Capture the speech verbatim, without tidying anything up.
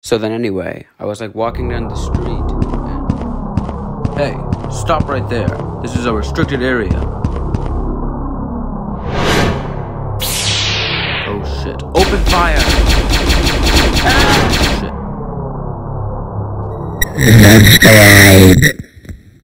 So then anyway, I was like walking down the street and... Hey, stop right there. This is a restricted area. Oh shit. Open fire! Ah, shit. Subscribe.